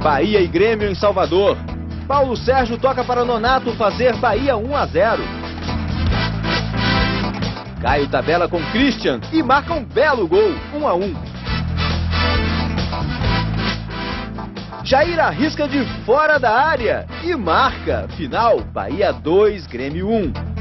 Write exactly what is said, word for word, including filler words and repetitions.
Bahia e Grêmio em Salvador. Paulo Sérgio toca para Nonato fazer Bahia um a zero. Caio tabela com Christian e marca um belo gol, um a um. Jair arrisca de fora da área e marca. Final, Bahia dois, Grêmio um.